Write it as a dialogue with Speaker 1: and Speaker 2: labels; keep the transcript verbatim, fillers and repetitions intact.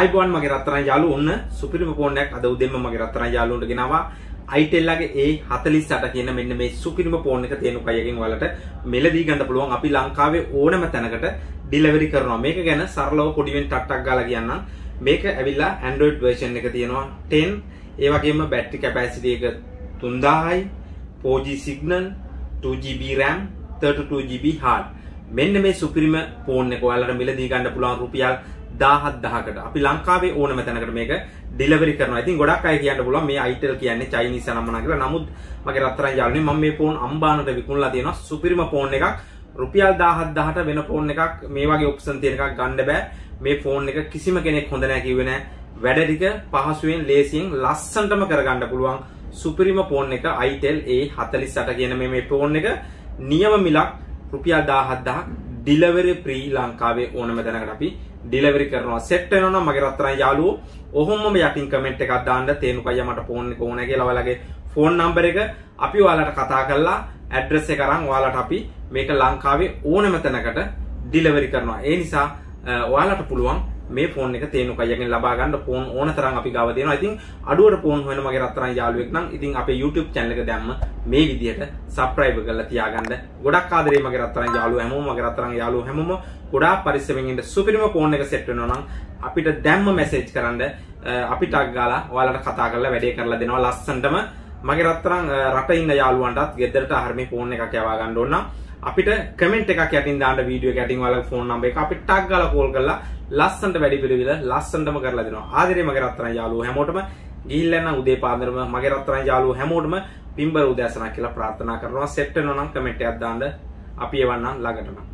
Speaker 1: ආයිබෝන් මගේ රත්තරන් යාළුවෝ ඔන්න සුපිරිම ෆෝන් එකක් අද උදේම මගේ රත්තරන් යාළුවන්ට ගෙනාවා. itel ගේ A forty-eight කියන මෙන්න මේ සුපිරිම ෆෝන් එක තේනු කයකින් ඔයාලට මෙලදී ගන්න පුළුවන්. අපි ලංකාවේ ඕනම තැනකට ඩිලිවරි කරනවා. මේක ගැන සරලව පොඩිවෙන් ටක් ටක් ගාලා කියන්නම්. මේක ඇවිල්ලා Android version එක තියෙනවා ten. ඒ වගේම battery capacity එක three thousand, four G signal, two G B RAM, thirty-two G B hard. මෙන්න මේ සුපිරිම ෆෝන් එක ඔයාලට මිලදී ගන්න පුළුවන් රුපියල් දහහකට. අපි ලංකාවේ ඕනම තැනකට මේක ඩිලිවරි කරනවා. ඉතින් ගොඩක් අය කියන්න පුළුවන් මේ itel කියන්නේ චයිනීස් අනම්මනා කියලා. නමුත් මගේ රත්තරන් යාළුවනේ මම මේ ෆෝන් අම්බානට විකුණලා තියෙනවා. සුපිරිම ෆෝන් එකක්. රුපියල් දහහට වෙන ෆෝන් එකක් මේ වගේ ඔප්ෂන් තියෙන එකක් ගන්න බෑ. මේ ෆෝන් එක කිසිම කෙනෙක් හොඳ නැහැ කිව්වේ නෑ. වැඩ ටික පහසුවෙන් ලේසියෙන් ලස්සනටම කරගන්න පුළුවන් සුපිරිම ෆෝන් එක itel A forty-eight කියන මේ මේ ෆෝන් එක නියම මිලක් රුපියල් දහහක් ඩිලිවරි ෆ්‍රී ලංකාවේ ඕනම තැනකට අපි ඩිලිවරි කරනවා. සෙට් වෙනවා නම් මගේ රත්තරන් යාළුවෝ ඔහොමම යටින් කමෙන්ට් එකක් දාන්න තේනුකය මට ෆෝන් එක ඕනේ කියලා ඔයාලගේ ෆෝන් නම්බර් එක අපි ඔයාලට කතා කරලා ඇඩ්‍රස් එක අරන් ඔයාලට අපි මේක ලංකාවේ ඕනම තැනකට ඩිලිවරි කරනවා. ඒ නිසා ඔයාලට පුළුවන් මේ ෆෝන් එක තේනුකයකින් ලබා ගන්න ෆෝන් ඕන තරම් අපි ගාව දෙනවා. ඉතින් අඩුවට ෆෝන් හොයන මගේ රත්තරන් යාළුවෙක් නම් ඉතින් අපේ YouTube channel එක දැම්ම මේ විදිහට subscribe කරලා තියාගන්න. ගොඩක් ආදරේ මගේ රත්තරන් යාළුවෝ හැමෝම මගේ රත්තරන් යාළුවෝ හැමෝම ගොඩාක් පරිස්සමෙන් ඉන්න සුපිරිම ෆෝන් එක සෙට් වෙනවා නම් අපිට දැම්ම මැසේජ් කරන්න අපි ටග් ගාලා ඔයාලට කතා කරලා වැඩේ කරලා දෙනවා ලස්සනටම. මගේ රත්තරන් රට ඉන්න යාළුවන්ටත් ගෙදරට ආහාර මේ ෆෝන් එකක් යවා ගන්න ඕන නම් අපිට කමෙන්ට් එකක් යටින් දාන්න වීඩියෝ එක යටින් ඔයාලගේ ෆෝන් නම්බර් එක අපි ටග් ගාලා කෝල් කරලා ලස්සනට වැඩි පිළිවිල ලස්සනටම කරලා දෙනවා. ආදරේ මගේ රත්තරන් යාළුවෝ හැමෝටම ගිහිල්ලා නම් උදේ පාන්දරම මගේ රත්තරන් යාළුවෝ හැමෝටම පින්බර උදෑසනක් කියලා ප්‍රාර්ථනා කරනවා. සෙට් වෙනවා නම් කමෙන්ට් එකක් දාන්න අපි එවන්නම් ළඟටම.